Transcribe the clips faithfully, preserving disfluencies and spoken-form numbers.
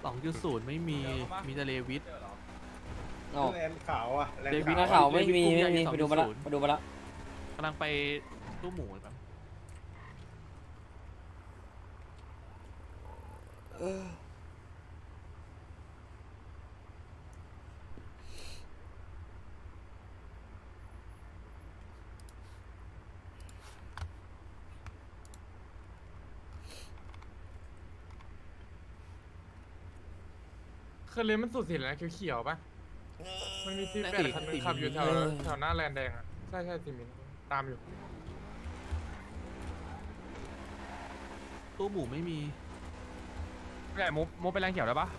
สองจุดศูนย์ไม่มีมีแต่เลวิสแลนขาวอะเลวิสขาวไม่มีไม่มีไปดูมาละไปดูมาละกำลังไปตู้หมูครับเคยเล่นมันสุดสิแล้วเขียวๆป่ะมันมีซีแปดคันนึงขับอยู่แถวแถวหน้าแลนแดงอ่ะใช่ใช่สิมินตามอยู่ตู้หมูไม่มีแหละมุกมุกไปแลนเขียวได้ปะ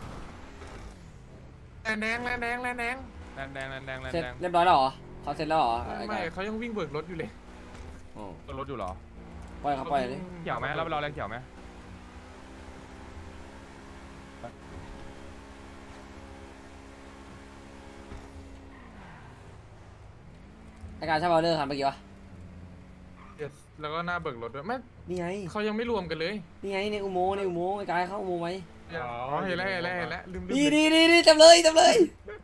แลนแดงแลนแดงแลนแดงแลนแดงแลนแดงแลนแดงเรียบร้อยแล้วเหรอเขาเสร็จแล้วเหรอไม่เขายังวิ่งเบิกรถอยู่เลยเบิกรถอยู่เหรอปล่อยเขาปล่อยเลยเขียวไหมเราไปรอแลนเขียวไหมการใช้บอลเลอร์คันเมื่อกี้วะแล้วก็หน้าเบิกรถด้วยไม่นี่ไงเขายังไม่รวมกันเลยนี่ไงในอุโมงค์ในอุโมงค์ไอ้กายเข้าอุโมงค์ไหมอ๋อเห็นแล้วเห็นแล้วเห็นแล้วลืมดีดีดีดีจำเลยจำเลย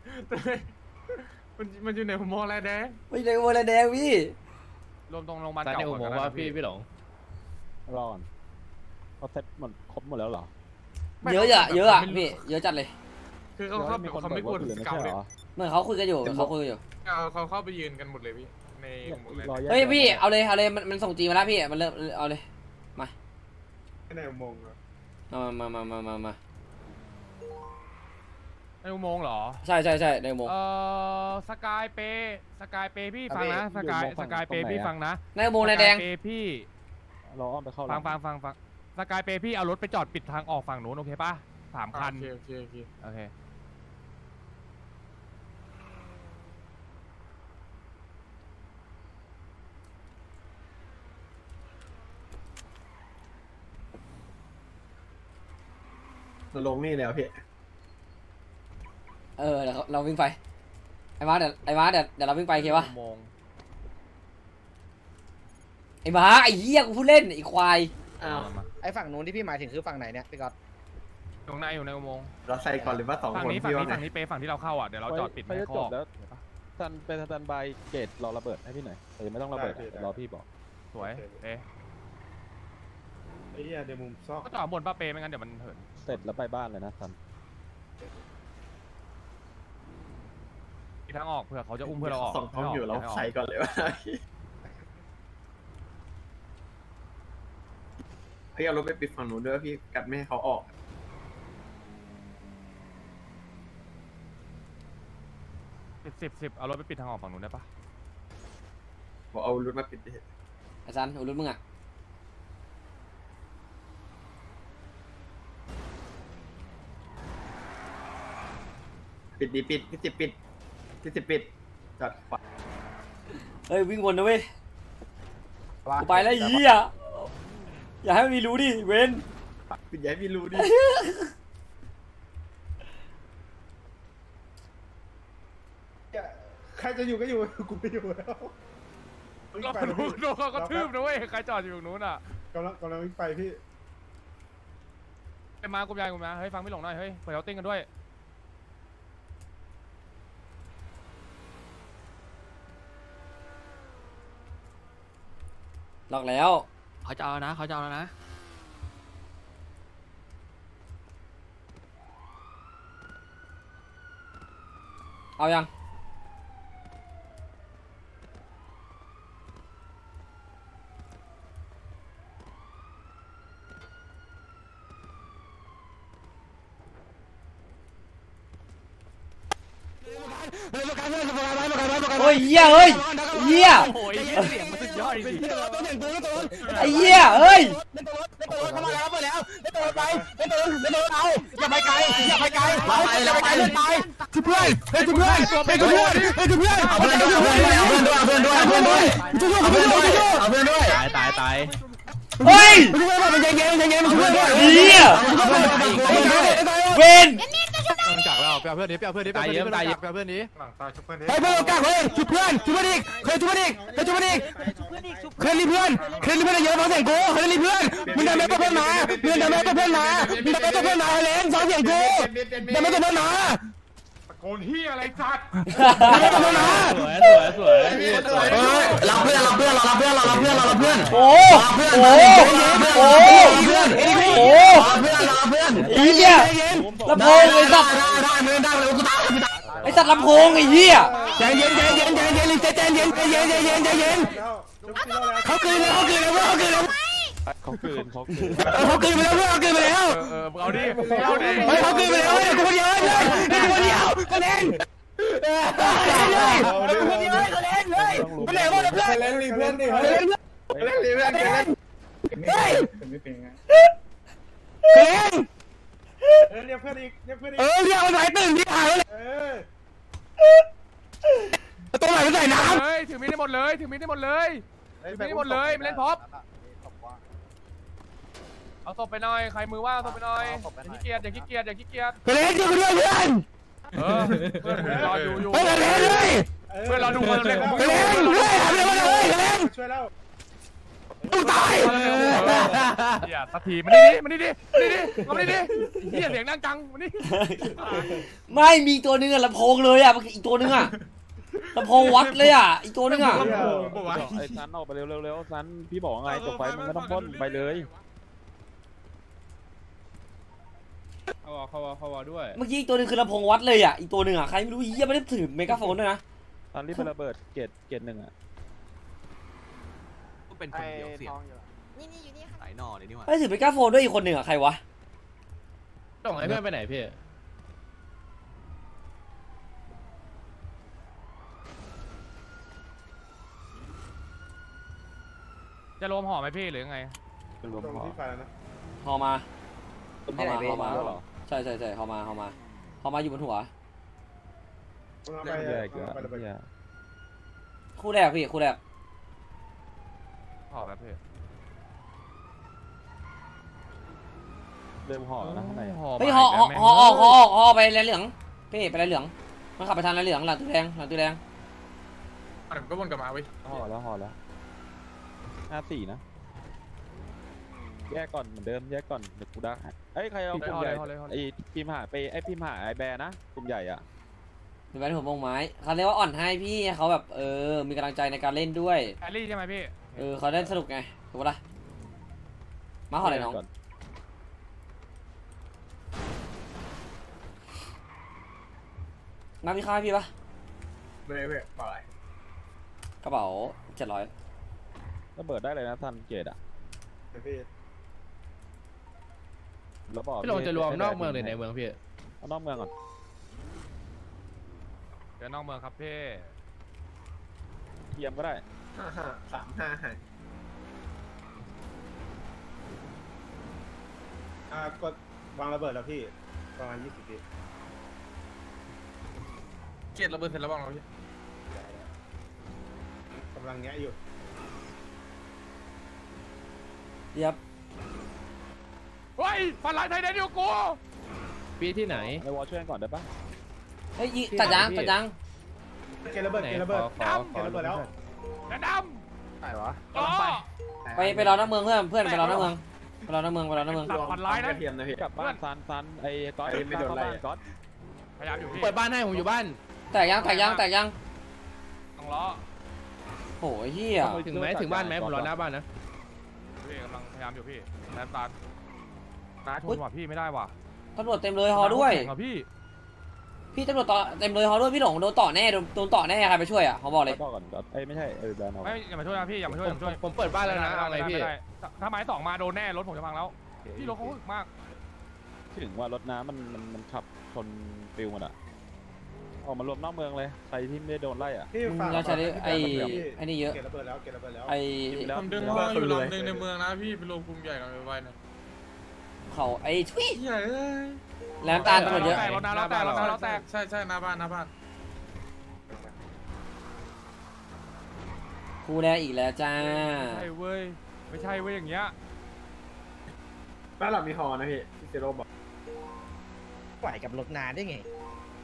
มันมันอยู่ในอุโมงค์อะไรแดงไม่ในอุโมงค์อะไรแดงพี่รวมตรงโรงพยาบาลเก่าในอุโมงค์ว่าพี่พี่หลงรอก่อนเขาเซ็ตหมดครบหมดแล้วเหรอเยอะอะเยอะอะพี่เยอะจัดเลยคือเขาเขาเขาไม่กลัวเก่าเลยเหมือนเขาคุยกันอยู่เขาคุยอยู่เขาเขาเข้าไปยืนกันหมดเลยพี่ในเฮ้ยพี่เอาเลยเอาเลยมันมันส่งจีมาแล้วพี่มันเริ่มเอาเลยมาในอุโมงค์มามามามามามาในอุโมงค์เหรอใช่ใช่ใช่ในอุโมงค์เอ่อสกายเปสกายเปพี่ฟังนะสกายสกายเปพี่ฟังนะในอุโมงค์ในแดงเปพี่รออ้อมไปเข้าฟังฟังฟังฟังสกายเปพี่เอารถไปจอดปิดทางออกฝั่งนู้นโอเคป่ะสามคันโอเคโอเคโอเคเราลงนี่แล้วพี่เออเดี๋ยวเราวิ่งไปไอ้มาเดี๋ยวไอ้มาเดี๋ยวเดี๋ยวเราวิ่งไปโอเควะไอ้มาไอ้เหี้ยกูพูดเล่นไอ้ควายอ้าวไอ้ฝั่งนู้นที่พี่หมายถึงคือฝั่งไหนเนี่ยพี่ก๊อตตรงในอยู่ในอุโมงค์เราใส่ก่อนหรือว่าสองคนฝั่งนี้ฝั่งนี้ฝั่งนี้เปฝั่งที่เราเข้าอ่ะเดี๋ยวเราจอดปิดไม่ข้อแล้วซันเป็นซันบายเกตรอระเบิดให้พี่หน่อยแต่ไม่ต้องระเบิดรอพี่บอกสวยเป๊ไอ้เหี้ยเดี๋ยวมุมซอกก็จอดบนป้าเปไม่งั้นเดี๋ยวมันเหินเสร็จแล้วไปบ้านเลยนะซันทางออกเผื่อเขาจะอุ้มเพื่อเราออกสองท้องอยู่เราใส่ก่อนเลยว่าพี่เอารถไปปิดฝั่งนู้นด้วยพี่กัดไม่ให้เขาออกสิบสิบสิบเอารถไปปิดทางออกฝั่งนู้นได้ปะบอกเอารถมาปิดดิอาจารย์เอารถมึงอ่ะปิดดีปิดพี่จิปิดพี่จิปิดจอดขวาเฮ้ยวิ่งวนนะเว้ยกูไปแล้วยี่อ่ะอย่าให้มันมีรู้ดิเว้นปิดอย่าให้มีรู้ดิใครจะอยู่ก็อยู่กูไม่อยู่แล้วเราโดนโดนเขากระทืบนะเว้ยใครจอดอยู่ตรงนู้นอ่ะกำลังกำลังวิ่งไปพี่ไปมากูยายกูมาเฮ้ยฟังไม่หลงหน่อยเฮ้ยเปิดเขาติ้งกันด้วยล็อกแล้วเขาจะเอานะเขาจะเอาแล้วนะเอายังโอ้ยเหี้ยเฮ้ยเหี้ยโอ้ยเสียงมันสุดยอดจริงไอ้เหี้ยเฮ้ยเข้ามาแล้วไปแล้วเล่นตัวไปเล่นตัวเล่นตัวเอาอย่าไปไกลอย่าไปไกลอย่าไปไกลเล่นตายที่เพื่อนเฮ้ยที่เพื่อนเฮ้ยที่เพื่อนเฮ้ยที่เพื่อนเอาเพื่อนด้วยเอาเพื่อนด้วยเอาเพื่อนด้วยเอาเพื่อนด้วยเอาเพื่อนด้วยเอาเพื่อนด้วยตายตายตายเฮ้ยมันเย็นเย็นเย็นมันช่วยด้วยเหี้ยเวนจากแล้วไปเอาเพื่อนนี้ไปเอาเพื่อนนี้ไปเอาเพื่อนนี้ไปเอาเพื่อนนี้หลังตายชุบเพื่อนดิเฮ้ยเพื่อนกลางเฮ้ยชุบเพื่อนชุบเพื่อนอีกเคยชุบเพื่อนอีกเคยชุบเพื่อนอีกเคยรีเพื่อนเคยรีเพื่อนเยอะฟังเสียงกูเคยรีเพื่อนมึงดันแม่ตัวเพื่อนมามึงดันแม่ตัวเพื่อนมามึงดันแม่ตัวเพื่อนมาเล่นฟังเสียงกูดันแม่ตัวเพื่อนมาตะโกนเฮียอะไรสัตว์ดันแม่ตัวเพื่อนมาสวยสวยสวยเออรับเพื่อนรับเพื่อนเรารับเพื่อนเรารับเพื่อนเรารับเพื่อนโอ้โหโอ้โหเพื่อนโอ้รับเพื่อนเรารับเพื่อนไอ้เหี้ยลำโพงไอ้สัตว์ได้ได้มือได้เลยกูตายกูตายไอ้สัตว์ลำโพงไอ้เหี้ยใจเย็นใจเย็นใจเย็นใจเย็นใจเย็นใจเย็นใจเย็นเขาคืนแล้วเขาคืนแล้วเขาคืนแล้วเขาคืนเขาคืนเขาคืนไปแล้วเขาคืนไปแล้วเออเอาดิเอาดิเฮ้ยเขาคืนไปแล้วเฮ้ยกูคนเดียวเลยกูคนเดียวคะแนนเลยกูคนเดียวคะแนนเลยคะแนนว่าเพื่อนเล่นรีเพื่อนดิเล่นเล่นรีเพื่อนเล่นเฮ้ยไม่เป็นไงคะแนนเออเรียกเพื่อนอีกเรียกเพื่อนอีกเออเรียกมันไหนตื่นที่หายเลยเออตัวไหนมันใส่น้ำเฮ้ยถือมีดได้หมดเลยถือมีดได้หมดเลยถือมีดได้หมดเลยไม่เล่นพ็อปเอาศพไปหน่อยใครมือว่างเอาศพไปหน่อยอย่าขี้เกียจอย่าขี้เกียจอย่าขี้เกียจคะแนนช่วยกูด้วยเพื่อนเออเพื่อนรออยู่อยู่เฮ้ยคะแนนเลยเพื่อนรอดูคนเล่นของมึงคะแนนเลยคะแนนมาเลยคะแนนช่วยแล้วกูตายอย่าสักทีมานี่ดิมานี่ดิมานี่ดิมานี่ดิเฮียเสียงดังจังมานี่ไม่มีตัวนึงอะลำโพงเลยอะอีกตัวนึงอะลำโพงวัดเลยอะอีกตัวนึงอะไอ้ซันออกไปเร็วเร็วซันพี่บอกไงจบไฟมันไม่ต้องพ่นไปเลยเขาวอเขาวอเขาวอด้วยเมื่อกี้อีกตัวนึงคือลำโพงวัดเลยอะอีกตัวนึงอะใครไม่รู้เหี้ยไม่ได้ถือเมกะโฟนด้วยนะซันรีบไประเบิดเกตเกตหนึ่งอ่ะก็เป็นคนเดียวเสียงนี่นี่อยู่นี่ค่ะสายนอเลยนี่หว่าไม่ถือเมกะโฟนด้วยอีกคนหนึ่งอะใครวะส่งให้เพื่อนไปไหนพี่จะรวมห่อไหมพี่หรือไงเป็นรวมหอฮอมาฮอมาฮอมาแล้วเหรอใช่ใช่ใช่ฮอมาฮอมาฮอมาอยู่บนหัวแย่เกินแย่คู่แรกพี่คู่แรกห่อแบบพี่เริ่มห่อแล้วนะข้างในเฮ้ยฮอฮอฮอออกฮอออกฮอไปแลนเหลืองพี่ไปแลนเหลืองมันขับไปทางแลนเหลืองหลังตู้แดงหลังตู้แดงมันก็วนกลับมาเว้ยห่อแล้วห่อแล้วห้าสี่นะแยกก่อนเหมือนเดิมแยกก่อนเดี๋ยวกูดักเอ้ยใครเอากลุ่มใหญ่ไอ้พิมหาไปไอ้พิมหาไอ้แบร์นะกลุ่มใหญ่อ่ะเป็นแบนหัวมงไม้เขาเรียกว่าอ่อนให้พี่เขาแบบเออมีกำลังใจในการเล่นด้วยแอลลี่ใช่ไหมพี่เออเขาได้สนุกไงถูกปะล่ะมาห่ออะไรน้องมามีค่าให้พี่ปะไม่ไม่ปล่อยกระเป๋าเจ็ดร้อยระเบิดได้เลยนะซันเกตอ่ะแล้วบอกพี่ลงจะรวมนอกเมืองหรือในเมืองพี่เอานอกเมืองก่อนเดี๋ยวนอกเมืองครับพี่เทียมก็ได้ห้าห้าสามห้าห้าอ่ากดวางระเบิดแล้วพี่ประมาณยี่สิบวิเกียรระเบิดเสร็จแล้วบ้างเราพี่กำลังแงะอยู่เยียบเฮ้ยฝันร้ายไทยแดนอยู่กูพี่ที่ไหนในวอลช่วยกันก่อนได้ปะเฮ้ยยิตัดยางตัดยางเกระเบิดไหนเกระเบิดขอขอขเกอระเบิดแล้วแดนดไหนวะำต่อไปไปรอหน้าเมืองเพื่อนเพื่อนไปรอหน้าเมืองไปรอหน้าเมืองไปรอหน้าเมืองตัดฝันร้ายนะเทียมนะพี่กลับบ้านซันซันไอ้ก๊อตไอ้ไม่โดนไล่ก๊อตพยายามอยู่พี่เปิดบ้านให้ผมอยู่บ้านแตกยางแตกยางแตกยางต้องล้อโอ้ยเฮียถึงไหมถึงบ้านไหมผมรอหน้าบ้านนะพี่กำลังพยายามอยู่พี่แดนตันน้าชนว่ะพี่ไม่ได้ว่ะตำรวจเต็มเลยฮอด้วยแข่งกับพี่พี่ตำรวจต่อเต็มเลยฮอด้วยพี่หลงโดนต่อแน่โดนโดนต่อแน่ใครไปช่วยอ่ะเขาบอกเลยก๊อตก่อนก๊อตเอ้ยไม่ใช่เออแบรนด์เอาไม่อย่ามาช่วยนะพี่อย่ามาช่วยอย่ามาช่วยผมเปิดบ้านแล้วนะอะไรพี่ม่ด้ถ้าไม้สองมาโดนแน่รถผมจะพังแล้วพี่รถเขาอึกมากถึงว่ารถน้ำมันมันมันขับชนฟิวมันอะออกมารวมนอกเมืองเลยใครที่ไม่โดนไล่อะพี่มึงฝากจะใช้ไอ้พี่ไอ้นี่เยอะเกระเบิดแล้วเกระเบิดแล้วไอ้ผมดึงมาอยู่ลำหนึ่งในเมืองนะพี่เป็นโรงกลุ่มใหญ่หน่อยไว้นะเขาไอ้ทุยใหญ่เลยแหลมตาลตำรวจเยอะรถน้ำเราแตกรถน้ำเราแตกใช่ใช่หน้าบ้านหน้าบ้านคู่แรกอีกแล้วจ้าใช่เว้ยไม่ใช่เว้ยอย่างเงี้ยบ้านเรามีฮอนะพี่พี่เจโร่บอกไหวกับรถนานได้ไง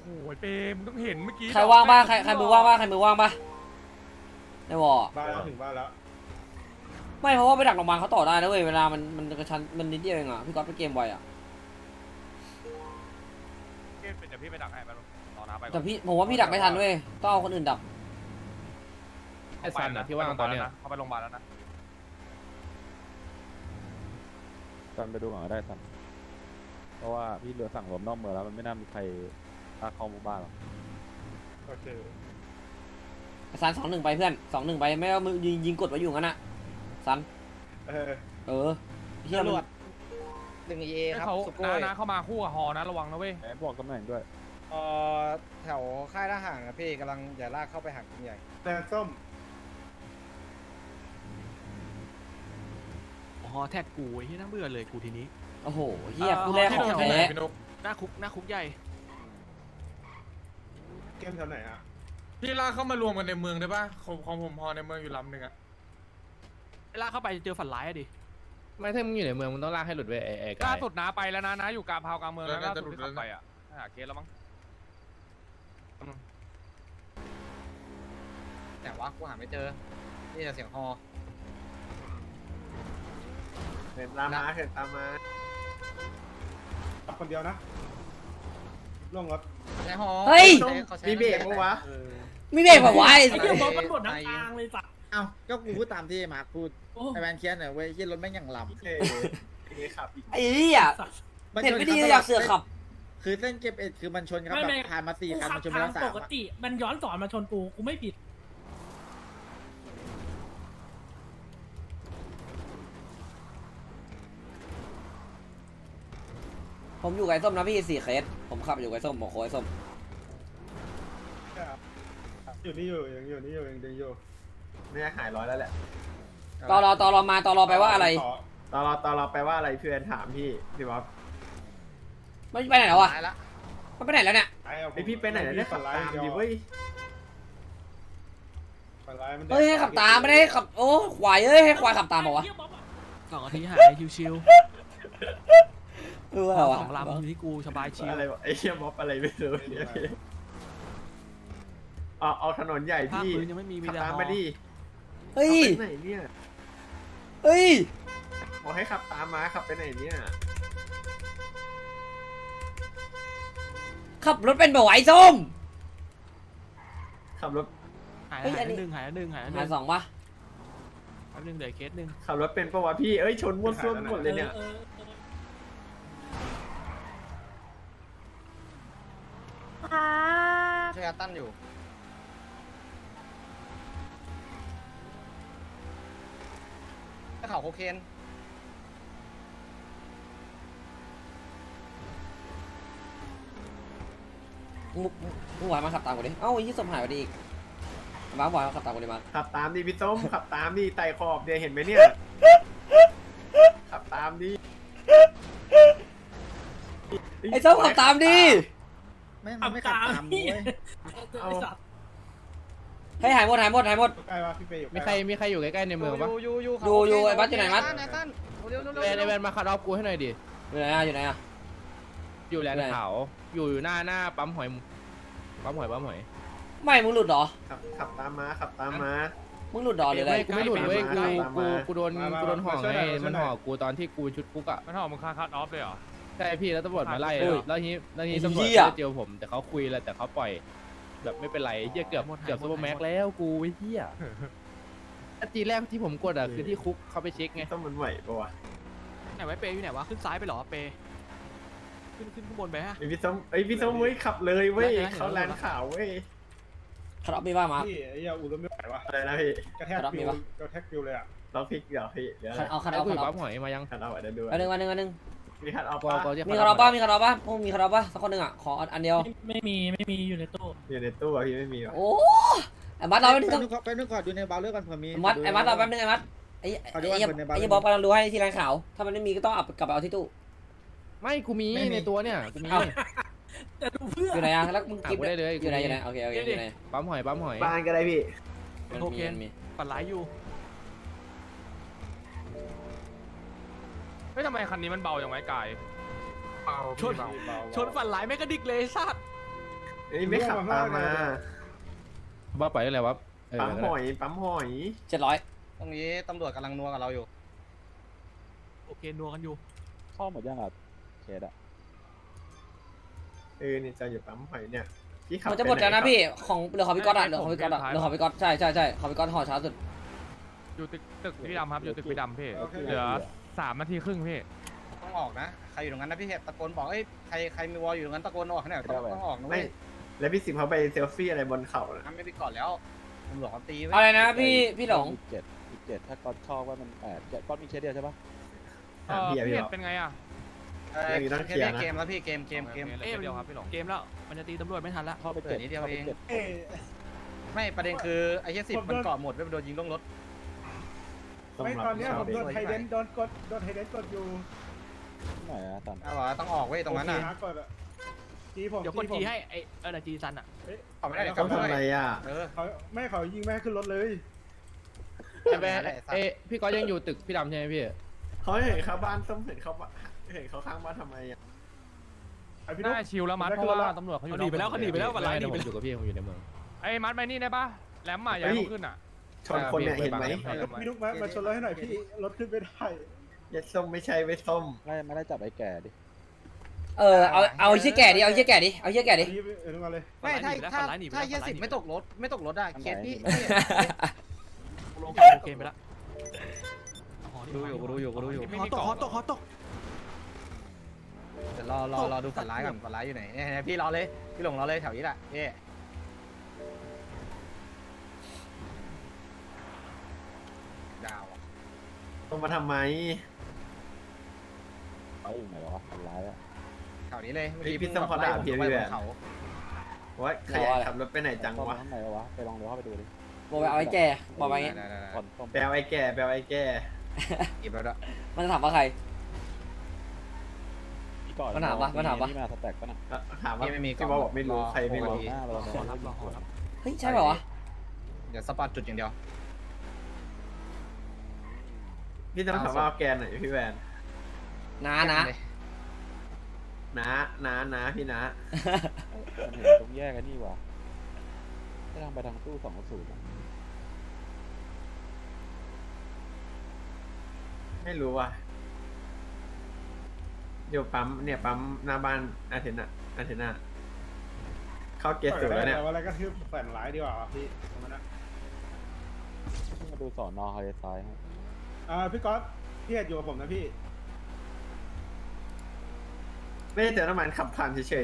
อ้ยเปย์มึงต้องเห็นเมื่อกี้ใครว่างบ้างใครใครมือว่างบ้างใครมือว่างบ้างในวอร์บ้านแล้วถึงบ้านแล้วไม่เพราะว่าไปดักโรงพยาบาลเขาต่อได้นะเว้ยเวลามันมันกระชั้นมันนิดเดียวเองอ่ะพี่ก๊อตไปเกมไวอ่ะเดี๋ยวพี่ไปดักให้ไปรอน้าไปแต่พี่ผมว่าพี่ดักไม่ทันเว้ยต้องเอาคนอื่นดักไอ้ซันอ่ะที่ว่างตอนเนี้ยเขาไปโรงพยาบาลแล้วนะซันไปดูก่อนก็ได้ซันเพราะว่าพี่เรือสั่งรวมนอกเมืองแล้วมันไม่น่ามีใครตาเข้าหมู่บ้านหรอกโอเคซันสองหนึ่งไปเพื่อนสองหนึ่งไปไม่เอามือยิงยิงกดไว้อยู่งั้นอ่ะซันเออเออเฮียมันหนึ่งเอครับเขาสุโกน้าย น้าเข้ามาคู่กับฮอนะระวังนะเว้ยแหมบอกตำแหน่งด้วยเอ่อแถวค่ายทหารนะพี่กำลังอย่าลากเข้าไปหางกลุ่มใหญ่แดงส้มอ๋อแท็กกูไอ้ที่น่าเบื่อเลยกูทีนี้โอ้โหเฮียคู่แรกของแท้พี่นกหน้าคุกหน้าคุกใหญ่เกมแถวไหนอ่ะพี่ลากเข้ามารวมกันในเมืองได้ป่ะของของผมฮอในเมืองอยู่ลำหนึ่งอะเวลาเข้าไปเจอฝันร้ายอะดิไม่ถ้ามึงอยู่ในเมืองมึงต้องลากให้หลุดเว้ยไอ้ไอ้กาล่าย สุดน้าไปแล้วนะน้าอยู่กลางพาวกลางเมืองแล้วล่าสุดที่ขับไปอ่ะหาเคสแล้วมั้งแต่ว่ากูหาไม่เจอ นี่แต่เสียงฮอเห็นตามมาเห็นตามมาขับคนเดียวนะล่วงรถใช้ฮอเฮ้ยมีเบรกปะวะเออมีเบรกแบบไว้ไอ้เหี้ยบอกมันหมดทั้งทางเลยเอ้าก็กูพูดตามที่มาร์คพูดไอแมนเคียนเนี่ยเว้ยยี่รถแม่งอย่างลเออไอ้ขับอีกไอ้เหี้ยำเห็นไม่ดีอยากเสือกขับคือเส้นเก็บเอ็ดคือมันชนครับแบบผ่านมาสี่คันมันชนไปแล้วสามปกติมันย้อนสอนมาชนกูกูไม่ผิดผมอยู่กับไอ้ส้มนะพี่สี่เคสผมขับอยู่กับไอ้ส้มบอกโค้ไอ้ส้มอยู่นี่อยู่ยังอยู่นี่อยู่ยังดึงอยู่ไม่อยากหายร้อยแล้วแหละตอรอตอรอมาตอรอไปว่าอะไรตอนเราตอนเราไปว่าอะไรเพื่อนถามพี่พี่บ๊อบมันไปไหนแล้ววะตายละมันไปไหนแล้วเนี่ยไอ้เอาไอพี่ไปไหนแล้วเนี่ยขับตามดิเว้ยฝันร้ายมันเฮ้ยให้ขับตามไม่ได้ให้ขับโอ้ควายเอ้ยให้ควายขับตามบอกวะสองนาทีหายชิวเออๆวะสองลำอยู่ที่กูสบายชิวอะไรวะไอ้เชี่ยบ๊อบอะไรไม่รู้เนี่ยพี่เอาเอาถนนใหญ่ภาคพี่พื้นยังไม่มีมีขับแต่ตามฮอมาดิเฮ้ยขับไปไหนเนี่ยเฮ้ยบอกให้ขับตามมาขับไปไหนเนี่ยขับรถเป็นแบบไอ้ส้มขับรถหายเฮ้ยหายอันนี้หนึ่งหายหนึ่งหายหหานึ่งสองปะแป๊บนึงเดี๋ยวเคสหนึ่งขับรถเป็นปะวะพี่เอ้ยชนมั่วซั่วหมดเลยเนี่ยออเออช่วยอาตั้นอยู่เขาโคเคนมึงมึงหวานมาขับตามกูดิเอ้าไอ้ยี่ส้มหายไปดิอีกมาหวานมาขับตามกูดิมาขับตามดิพี่ส้มขับตามดิไต่ขอบเนี่ยเห็นไหมเนี่ยขับตามดิไอ้ส้มขับตามดิไม่มันไม่ขับตามเว้ยเอาให้หายหมดหายหมดหายหมดใกล้ว่าพี่เปย์อยู่มีใครมีใครอยู่ใกล้ๆในเมืองปะอยู่อยู่อยู่อยู่ไอ้บัสอยู่ไหนบัสไอ้ตั้นเร็วเร็วเอ้ยไอ้แวนมาคัดออฟกูให้หน่อยดิอยู่ไหนอะอยู่ไหนอะอยู่แลนด์ขาวอยู่อยู่หน้าหน้าปั๊มหอยปั๊มหอยปั๊มหอยไม่มึงหลุดเหรอขับขับตามมาขับตามมามึงหลุดเหรอหรืออะไรไม่กูไม่หลุดเว้ยกูตามกูมากูโดนกูโดนห่อไงมันห่อกูตอนที่กูชุดคุกอ่ะมันห่อมึงคาคัดออฟเลยเหรอใช่พี่แล้วตำรวจมาไล่อุ้ยแล้วทีนี้แล้วทีนี้ตำรวจเหี้ยไม่ได้เจอผมแต่เขาคุยแล้วแต่เขาปล่อย แบบไม่เป็นไรเหี้ยเกือบเกือบซูเปอร์แม็กซ์แล้วกูไอ้เหี้ยทีแรกที่ผมกดอ่ะคือที่คุกเขาไปเช็คไงต้องมันไหวปะวะไหนไว้เปย์อยู่ไหนวะขึ้นซ้ายไปเหรอเปย์ขึ้นขึ้นข้างบนไปฮะไอพี่ส้มไอพี่ส้มเว้ยขับเลยเว้ยได้ได้เขาแลนด์ขาวเว้ยขับรถมีบ้างมาพี่ไอ้ยาอูรถไม่ไหววะอะไรนะพี่กระแทกฟิวกระแทกฟิวเลยอ่ะล็อกพลิกเดี๋ยวพี่เดี๋ยวขัดเอาขัดไอ้เอากูอขัดยู่เอาปั๊มหอยมายังขัดเอาไว้เดี๋ยวดูอันหนึ่งอันหนึ่งอันหนึ่งมีขัดเอากปะก็จะมีคาราบ้ามีคาราบ้าพวกมีคาราบ้าสักคนหนึ่งอ่ะขออันเดียวไม่มีไม่มีอยู่ในตู้อยู่ในตู้อะพี่ไม่มีวะโอ้ไอ้มัดเราไปไม่ต้องนึกไปนึกก่อนดูในเบราว์เลอร์ก่อนเผื่อมีไอ้มัดไอ้มัดเราแป๊บนึงไอ้มัดไอ้ไอ้ขอดูไอ้ก่อนเปิดในบ้านไอ้บ๊อบกำลังดูให้ที่ร้านขาวถ้ามันไม่มีก็ต้องเอากลับไปเอาที่ตู้ไม่กูมีในตัวเนี่ยกูมีแต่ดูเพื่ออยู่ไหนอ่ะแล้วมึงหากิ๊บกูได้เลยอยู่ไหนอยู่ไหนโอเคโอเคอยู่ไหนปั๊มหอยปั๊มหอยบ้านก็ได้พี่โอเคมีฝันร้ายอยู่เฮ้ยทำไมคันนี้มันเบาอย่างไว้กายเบาชนเบาเบาชนฝันร้ายไม่กระดิกเลยสัตว์เอ้ยไม่ขับตามมาว่าปล่อยอะไรวะเปั๊มหอยปั๊มหอยเจ็ดร้อยตรงนี้ตำรวจกำลังนัวกับเราอยู่โอเคนัวกันอยู่เข้าหมดยังอ่ะเคสอ่ะเออนี่จะอยู่ปั๊มหอยเนี่ยพี่ขับมันจะหมดแล้วนะพี่ของเหลือของพี่ก๊อตอ่ะเหลือของพี่ก๊อตอ่ะเหลือของพี่ก๊อตใช่ใช่ใช่ของพี่ก๊อตห่อช้าสุดอยู่ตึกตึกพี่ดำครับอยู่ตึกพี่ดำพี่เหลือสามนาทีครึ่งพี่ต้องออกนะใครอยู่ตรงนั้นนะพี่เห็บตะโกนบอกเอ้ยใครใครมีวอลอยู่ตรงนั้นตะโกนออกให้หน่อยต้องต้องออกนะไม่เว้ยแล้วพี่สิบเขาไปเซลฟี่อะไรบนเขาน่ะทำไม่ไปก่อนแล้วตำรวจเขาตีไว้อะไรนะพี่พี่หลงอีกเจ็ดอีกเจ็ดถ้าก๊อตชอบว่ามันแปดเจ็ดก๊อตมีเคสเดียวใช่ปะเออพี่เห็ดเป็นไงอ่ะเออแค่เกมแล้วพี่เกมเกมเกมเอ๊ะเดียวครับพี่หลงเกมแล้วมันจะตีตำรวจไม่ทันละเข้าไปเปิเจ็ดดนิดเดียวเองจ็ดไม่ประเด็นคือไอ้เหี้ยสิบมันเกาะหมดไม่ไปโดนยิงลงรถไม่ตอนนี้ผมโดนไทเดนโดนกดโดนไทเดนกดอยู่ไหนอะตันเอาเหรอต้องออกเว้ยตรงนั้นน่ะจีผมเดี๋ยวกดจีให้ไอ้เออจีซันอ่ะเขาไม่ได้เขาทำอะไรอ่ะเออเขาไม่เขายิงไม่ให้ขึ้นรถเลยไอ้แบร์เอ้พี่ก๊อตยังอยู่ตึกพี่ดำใช่ไหมพี่เขาเห็นเขาบ้านส้มเห็นเขาเห็นเขาข้างบ้านทำไมอ่ะไอพี่นุ๊กน่าชิลแล้วมัดเพราะว่าตำรวจเขาอยู่เขาหนีไปแล้วเขาหนีไปแล้ววันไรผมอยู่กับพี่ผมอยู่ในเมืองไอ้มัดไปนี่ได้ปะแหลมมาอย่าให้ขึ้นอ่ะชนคนเนี่ยเห็นไหมพี่นุ๊กมามาชนรถให้หน่อยพี่รถขึ้นไม่ได้ยัดส้มไม่ใช่ไว้ส้มไล่ไม่ได้จับไอ้แก่ดิเออเอาเอาเชี่ยแก่ดิเอาเชี่ยแก่ดิเอาเชี่ยแก่ดิเออมาเลยไม่ถ้าถ้าถ้าเหี้ยสิบไม่ตกรถไม่ตกรถอะเคสพี่ลงเกมไปแล้วดูอยู่ดูอยู่ดูอยู่ขอตกขอตกขอตกเดี๋ยวรอรอรอดูฝันร้ายก่อนฝันร้ายอยู่ไหนเนี่ยพี่รอเลยพี่หลงรอเลยแถวนี้แหละเอ๊ะดาวต้องมาทำไมไปอยู่ไหนวะทำร้ายอ่ะแถวนี้เลยว่าใครขับรถไปไหนจังเข้าวะข้างในวะไปลองเดี๋ยวเข้าไปดูดิบอกไปเอาไอ้แก่บอกไปงี้ก่อนต้มแปลไอ้แก่แปลไอ้แก่เก็บแล้วด้วยมันจะถามว่าใครก่อนมันถามปะมันถามปะนี่มาสแต็กปะน่ะถามว่าพี่ว่าบอกไม่รู้ใครไม่รู้หน้าเราขอรับรอขอรับเฮ้ยใช่เปล่าวะเดี๋ยวสปอตจุดอย่างเดียวพี่จะมาถามว่าเอาแกนหน่อยพี่แวนน้านะน้าน้าน้าพี่น้ามันเห็นตรงแยกกันนี่วะถ้าทางไปทางตู้สองศูนย์ไม่รู้ว่ะเดี๋ยวปั๊มเนี่ยปั๊มหน้าบ้านอาเทน่าอาเทน่าเข้าเกสสุดแล้วเนี่ยแต่ว่าอะไรก็คือฝันร้ายดีกว่าพี่ตรงนั้นนะมาดูสอนอฮาเลซ้ายให้อ่าพี่ก๊อตพี่เห็ดอยู่กับผมนะพี่ไม่ได้เติมน้ำมันขับผ่านเฉย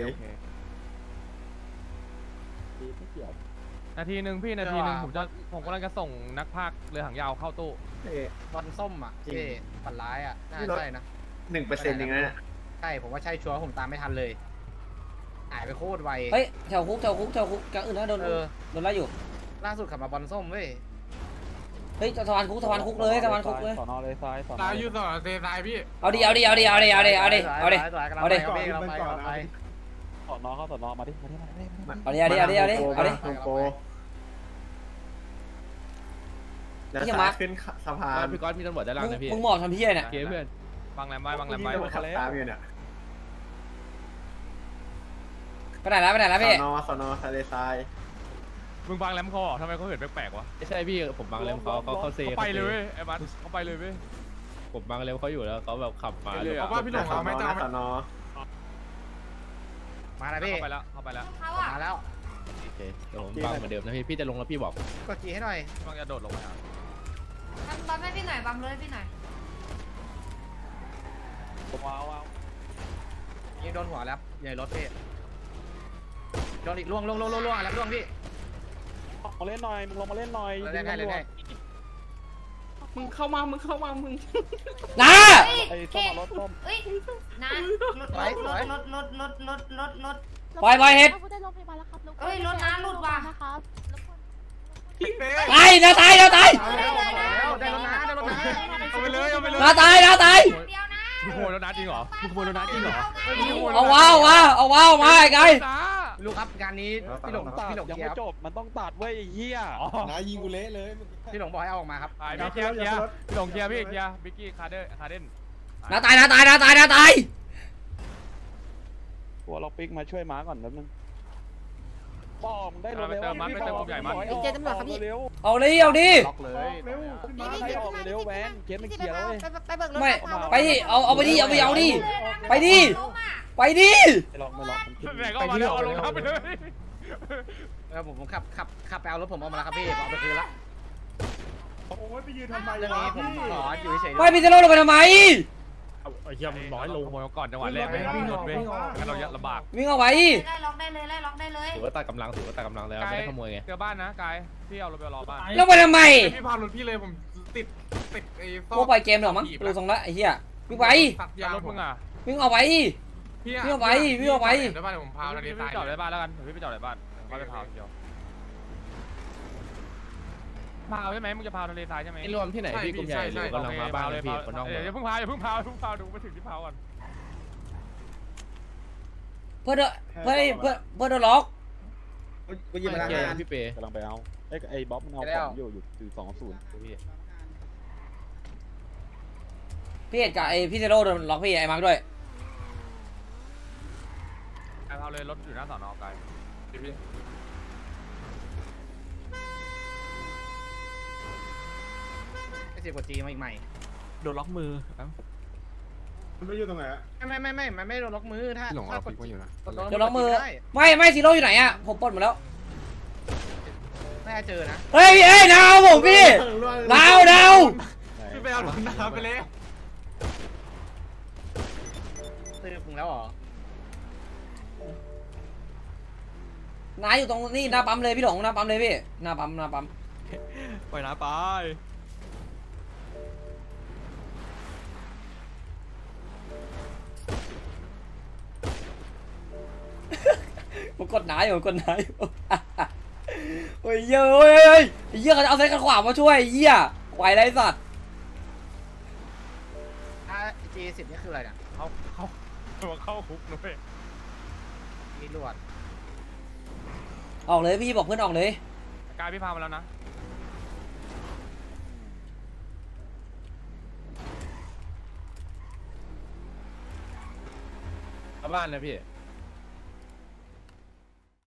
ดีไม่เกี่ยวนาทีหนึ่งพี่นาทีหนึ่งผมจะผมกำลังจะส่งนักพากย์เรือหางยาวเข้าตู้ๆเอ๊ะบอลส้มอ่ะเอ๊ฝันร้ายอ่ะน่าใช่นะหนึ่งเปอร์เซ็นต์เองนะเนี่ยใช่ผมว่าใช่ชัวร์ผมตามไม่ทันเลยหายไปโคตรไวเฮ้ยแถวคุกแถวคุกแถวคุกกลางอื่นนะโดนเออโดนไล่อยู่ล่าสุดขับมาบอลส้มเว้ยเฮ้ยสะพานคุกสะพานคุกเลยสะพานคุกเลยสอนอเลยซ้ายสอนอตายยูสอเซซายพี่เอาดิเอาดิเอาดิเอาดิเอาดิเอาดิเอาดิ เอาดิเอาดิเอาไปเอาไปสอนอเข้าสอนอมาดิมาดิมาดิมาดิเอาดิเอาดิเอาดิเอาดิเอาดิโกโกแล้วพี่จะสามายขึ้นสะพานพี่ก๊อตมีตำรวจด้านล่างมึงนะพี่มึงหมอบทำพี่อะไรเนี่ยเกมเพื่อนบางแรมไว้บางแรมพี่ไว้โดนขับตามอยู่เนี่ยไปไหนแล้วไปไหนแล้วสอพี่นอสอนอทะเลทรายมึงบางแรมคอทำไมเขาเห็นแปลกๆวะไม่ใช่พี่ผมบังเลมเขาเขาเขาเซเขาไปเลยเว้ยไอ้บัสเขาไปเลยเว้ยผมบังเลมเขาอยู่แล้วเขาแบบขับมาไปเลยแล้วเอาว่าพี่หลงสอนอสอนอมาแล้วพี่เข้าไปแล้วเข้าไปแล้วมาแล้วโอเคเดี๋ยวผมบังเหมือนเดิมนะพี่พี่จะลงแล้วพี่บอกกดจีให้หน่อยกำลังจะโดดลงมาบัมให้พี่หน่อยบัมเลยพี่หน่อยว้าวว้าวยิงโดนหัวแล้วใหญ่รถพี่โดนอีกล่วงล่วงล่วงล่วงล่วงแล้วล่วงพี่มาเล่นหน่อยมึงลงมาเล่นหน่อยเล่นได้เล่นได้มึงเข้ามามึงเข้ามามึงน้าไอ้ส้มรถส้มเอ้ยนะรถรถรถรถรถรถรถรถปล่อยปล่อยเฮ็ดเอ้ยรถน้ำหลุดว่ะตายน้าตายน้าตายได้เลยนะได้รถน้าได้รถน้าเอาไปเลยเอาไปเลยน้าตายน้าตายเดียวนะมึงขโมยรถน้าจริงเหรอมึงขโมยรถน้าจริงเหรอเอาว้าวว้าวเอาว้าวมาไอ้ไก่ลูกครับงานนี้พี่หลงตัดพี่หลงยังเกียไม่ร์จบมันต้องตัดเว้ยไอ้เหี้ยนายิงกูเละเลยพี่หลงบอกให้เอาออกมาครับไปพี่เคลียร์เคลียร์พี่หลงเคลียร์พี่เคลียร์บิกกี้คาร์เดอร์คาร์เดนน้าตายน้าตายน้าตายน้าตายตัวล็อกปิกมาช่วยม้าก่อนแป๊บนึงออกมึงได้รถเร็วเติมมันไปเติมกลุ่มใหญ่มันเจตำรวจครับพี่เร็วเอาดิเอาดิล็อกเลยเร็วขึ้นมาใครออกเร็วแวนเกมมันเคลียร์แล้วเว้ยไปเบิกรถไม่ไปดิเอาเอาไปดิเอาไปเอาดิไปดิไปดิไม่ล็อกไม่ล็อกมันขึ้นไหนก็มาแล้วเอาลงทับไปเลยแล้วผมผมขับขับขับไปเอารถผมออกมาแล้วครับพี่เอาไปคืนละโอ้ยไปยืนทำไมเรื่องนี้ผมขออยู่เฉยๆไม่พี่จะเล่าลงไปทำไมไอ้เหี้ยมันบอกให้ลงขโมยก่อนจังหวะแรกไม่วิ่งรถเว้ยงั้นเราลำบากวิ่งเอาไว้ไล่ล็อกได้เลยไล่ล็อกได้เลยถือว่าตัดกำลังถือว่าตัดกำลังแล้วไม่ได้ขโมยไงเจอบ้านนะกายพี่เอารถไปรอบ้านแล้วไปทำไมพี่พารถพี่เลยผมติดติดไอ้พวกปล่อยเกมเหรอมั้งดูทรงละไอ้เหี้ยวิ่งไปตัดยายางรถมึงอ่ะวิ่งเอาไว้พี่วิ่งเอาไว้วิ่งเอาไว้เดี๋ยวบ้านผมพาทะเลพี่ทรายไปจอดในบ้านแล้วกันพี่ไปจอดในบ้านเขาไปพาวเดียวพาวใช่ไหมมึงจะพาวทะเลทรายใช่ไหมไอ้รวมที่ไหนพี่กลุ่มใหญ่หรือกำลังมาบ้านพี่คนนอกเดี๋ยวเพิ่งพาวอย่าเพิ่งพาวเพิ่งพาวดูไปถึงที่พาวก่อนเพื่อเดเพื่อเพื่อเพื่อเดล็อกกูยิงมาแล้วเจงานพี่เปย์กำลังไปเอาไอ้ไอ้บ๊อบมันเอาของอยู่อยู่อยู่สองศูนย์พี่พี่เอ็ดกับไอพี่เซโร่โดนล็อกพี่ไอมาร์คด้วยกายพาวเลยรถอยู่หน้าสอนอกายพี่ไอ้สิบกว่าจีมาอีกใหม่โดนล็อกมือมันไม่อยู่ตรงไหนอะไม่ไม่ไม่ไม่ไม่โดนล็อกมือถ้าถ้ากดจีโดนล็อกมือไม่ไม่ซีโร่อยู่ไหนอะผมปลดหมดแล้วไม่เจอนะเฮ้ยพี่เอ้ยนาวผมพี่นาวนาวพี่ไปเอารถน้ำไปเลยตื้อมึงแล้วเหรอนายอยู่ตรงนี่หน้าปั๊มเลยพี่หลงหน้าปั๊มเลยพี่หน้าปั๊มหน้าปั๊มปล่อยน้ำไปผมกดหนาอยู่ผมกดหนาอยู่โอ้ยเยอะเฮ้ยเฮ้ยเยอะเขาจะเอาเส้นกันขวามาช่วยเหี้ยไหวไรสัตว์ถ้าจีสิบนี่คืออะไรเนี่ยเข้าเข้าตัวเข้าคุกนะเว้ยมีลวดออกเลยพี่บอกเพื่อนออกเลยกายพี่พามาแล้วนะบ้านนะพี่